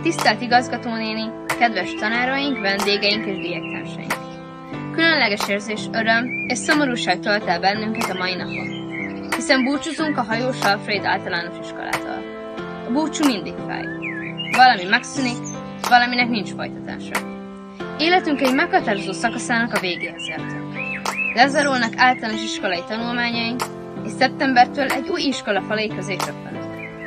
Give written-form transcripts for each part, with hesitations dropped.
Tisztelt igazgatónéni, kedves tanáraink, vendégeink és diáktársaink! Különleges érzés, öröm és szomorúság tölt el bennünket a mai napon, hiszen búcsúzunk a Hajós Alfréd általános iskolától. A búcsú mindig fáj. Valami megszűnik, valaminek nincs folytatása. Életünk egy meghatározó szakaszának a végéhez értünk. Lezárulnak általános iskolai tanulmányaink, és szeptembertől egy új iskola falai közé csöppenünk.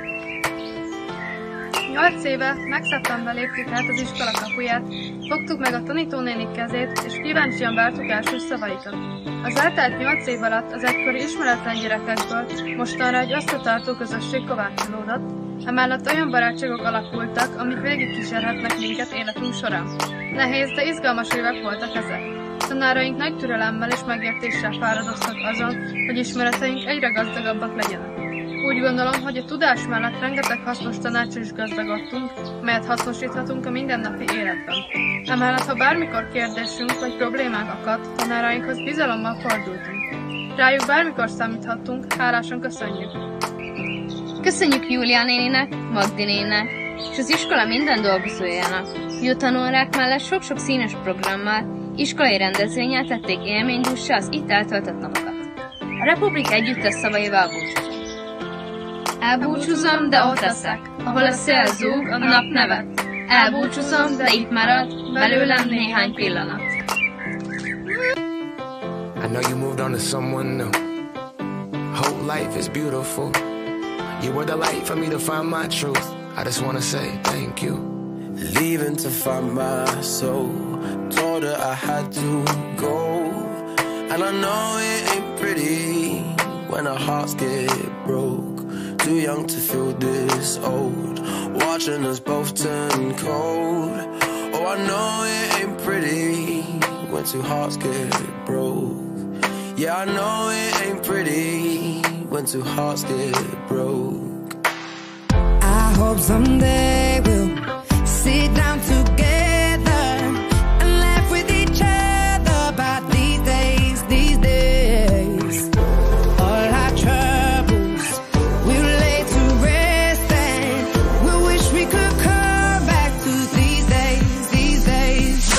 8 éve megszeptemben léptük át az iskola kapuját, fogtuk meg a tanítónénik kezét, és kíváncsian vártuk első szavaikat. Az eltelt 8 év alatt az egykori ismeretlen gyerekekből mostanra egy összetartó közösség kovácsolódott, emellett olyan barátságok alakultak, amik végigkísérhetnek minket életünk során. Nehéz, de izgalmas évek voltak ezek. Tanáraink nagy türelemmel és megértéssel fáradoztak azon, hogy ismereteink egyre gazdagabbak legyenek. Úgy gondolom, hogy a tudás mellett rengeteg hasznos tanácsot is gazdagodtunk, melyet hasznosíthatunk a mindennapi életben. Emellett, ha bármikor kérdésünk vagy problémánk akadt, tanárainkhoz bizalommal fordultunk. Rájuk bármikor számíthattunk, hálásan köszönjük. Köszönjük Júlia néninek, Magdi néninek, és az iskola minden dolgozójának. Jó tanórák mellett sok-sok színes programmal, iskolai rendezvényel tették élménydússá az itt eltöltött napokat. A Republik együttes szavaival búcsúzunk. Elbúcsúzom, de ott leszek, ahol a szél zúg, a nap nevet. Elbúcsúzom, de itt marad, belőlem néhány pillanat. I know you moved on to someone new. Whole life is beautiful. You were the light for me to find my truth. I just wanna say thank you. Leaving to find my soul. Told her I had to go. And I know it ain't pretty when our hearts get broke. Too young to feel this old. Watching us both turn cold. Oh, I know it ain't pretty when two hearts get broke. Yeah, I know it ain't pretty when two hearts get broke. I hope someday we'll sit down together and laugh with each other about these days, these days. All our troubles we'll lay to rest and we'll wish we could come back to these days, these days.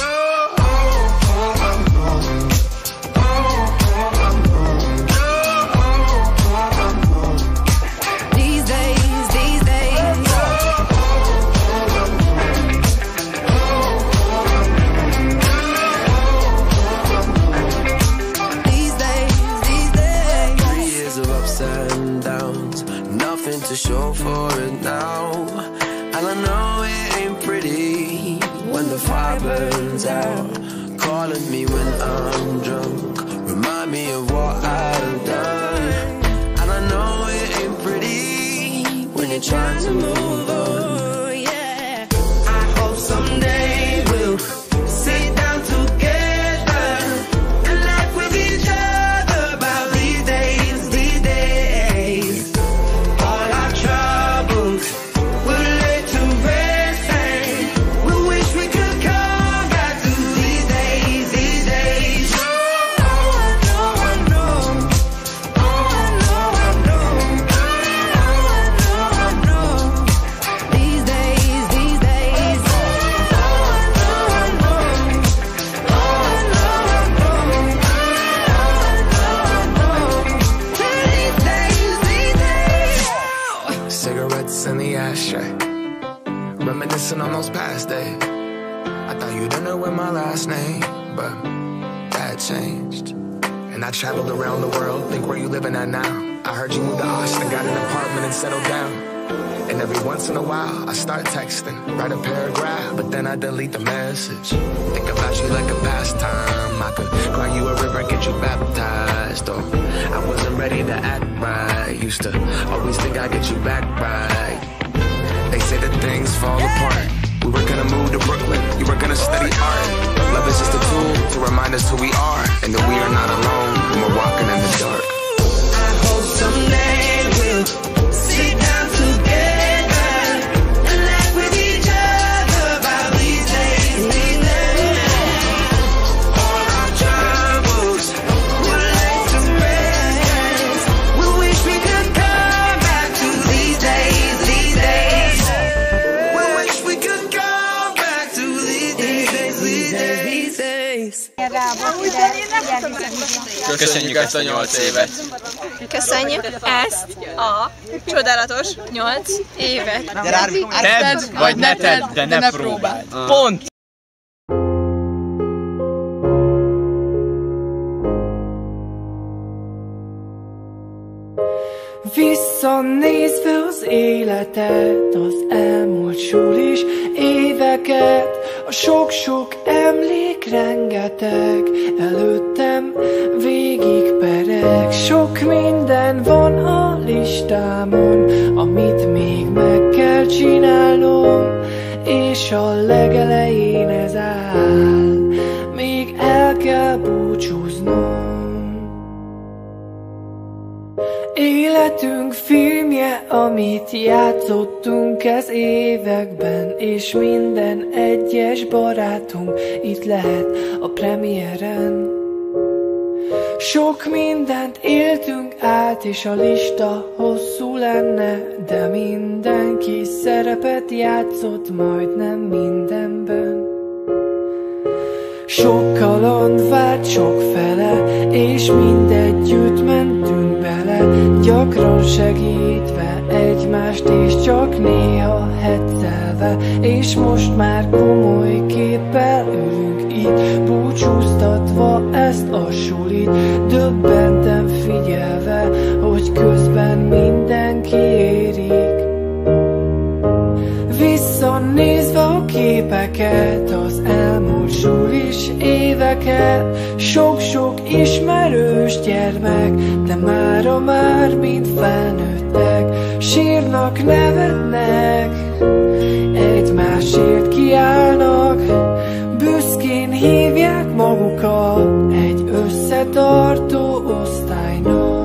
These days, these days. These days, these days. 3 years of ups and downs, nothing to show for it now. And I know it ain't pretty when the fire burns out. Calling me when I'm drunk, remind me of what I've done. And I know it ain't pretty when you're trying to move on. Oh, yeah. I hope someday we'll sit down together and laugh with each other about these days, these days. All our troubles we'll lay to rest and we'll wish we could come back to these days, these days. Oh, I know, I know. Oh, I know, I know. Oh, I know, I know. These days, these days. Oh, I know, I know. Oh, I know, I know. Oh, I know, I know. These days, these days. Cigarettes in the ashtray, reminiscing on those past days. I thought you'd know with my last name, but that changed. And I traveled around the world, think where you living at now. I heard you moved to Austin, got an apartment and settled down. And every once in a while, I start texting, write a paragraph, but then I delete the message. Think about you like a pastime. I could cry you a river, get you baptized. Or I wasn't ready to act right. Used to always think I'd get you back right. They say that things fall apart. We were gonna move to Brooklyn, you were gonna study art. Love is just a tool to remind us who we are, and that we are not alone when we're walking in the dark. I hope someday we'll sit down together and laugh with each other about these days, these days. All our troubles we'll lay to rest. We wish we could come back to these days, these days. We wish we could come place. Köszönjük ezt a 8 évet. Köszönjük ezt a csodálatos 8 évet. Tedd vagy ne tedd, de ne próbáld. Pont! Visszanézve az életet, az elmúlt sulis éveket, a sok-sok emlék rengeteg, előttem végig pereg. Sok minden van a listámon, amit még meg kell csinálnom, és a legelején ez áll, még el kell búcsúznom. Életünk filmje, amit játszottunk ez években, és minden egyes barátunk itt lehet a premiéren. Sok mindent éltünk át, és a lista hosszú lenne, de mindenki szerepet játszott majdnem mindenben. Sok kaland várt sok fele, és mindegyütt mentünk bele, gyakran segítve egymást, és csak néha heccelve, és most már komoly képpel ülünk itt, búcsúztatva ezt a sulit, döbbenten figyelve, hogy közben mindenki érik. Visszanézve a képeket, az elmúlt sulis éveket, sok-sok ismerős gyermek, de mára már mind felnőttek, sírnak, nevetnek, egymásért kiállnak, büszkén hívják magukat egy összetartó osztálynak.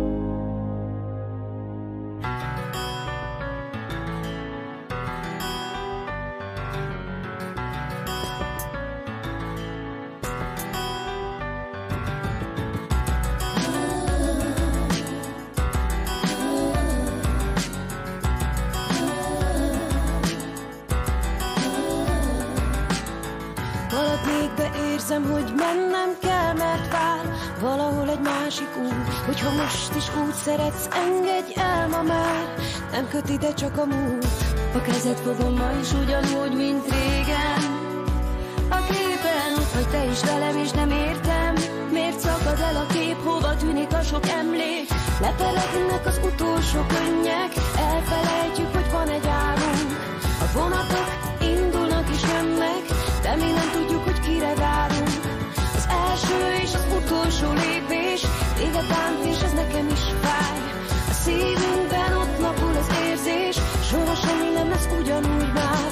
Érzem, hogy mennem kell, mert vár valahol egy másik út. Hogyha most is úgy szeretsz, engedj el ma már, nem köt ide csak a múlt. A kezed fogom ma is ugyanúgy, mint régen. A képen ott vagy te is velem, és nem értem, miért szakad el a kép, hova tűnik a sok emlék. Lepelegnek az utolsó könnyek, elfelejtjük, hogy van egy álmunk. A vonatok indulnak és jönnek, de mi nem tudjuk, hogy kire várunk. Az első és az utolsó lépés, téged bánt, és ez nekem is fáj. A szívünkben ott lapul az érzés, soha semmi nem lesz ugyanúgy már.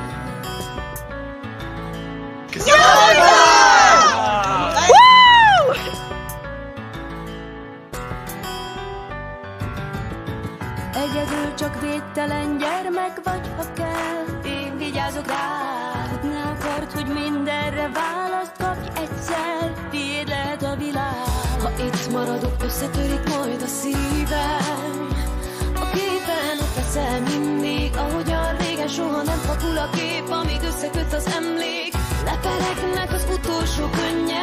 Egyedül csak védtelen gyermek vagy, ha kell, én vigyázok rád. Ne akard, hogy mindenre választ kapj egyszer, tiéd lehet a világ. Ha itt maradok, összetörik majd a szívem. A képen ott leszel mindig, ahogyan régen soha nem fakul a kép, amíg összeköt az emlék. Leperegnek az utolsó könnyek,